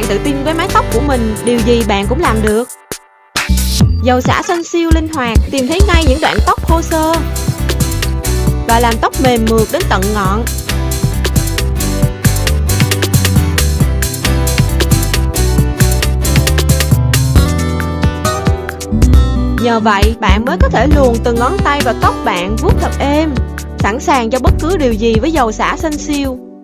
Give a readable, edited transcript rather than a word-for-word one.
tự tin với mái tóc của mình, điều gì bạn cũng làm được. Dầu xả xanh siêu linh hoạt, tìm thấy ngay những đoạn tóc khô xơ và làm tóc mềm mượt đến tận ngọn. Nhờ vậy, bạn mới có thể luồn từng ngón tay vào tóc bạn vuốt thật êm, sẵn sàng cho bất cứ điều gì với dầu xả xanh siêu.